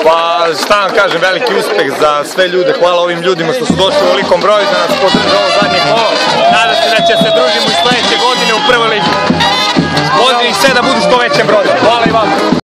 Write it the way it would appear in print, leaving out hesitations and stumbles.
Pa šta vam kažem, veliki uspeh za sve ljude, hvala ovim ljudima što su došli u velikom broju da nas podrže ovo zadnje kolo. Nadam se da će se družimo i sledeće godine u prvoj ligi. Pozivam ih sve da budu što većem broju.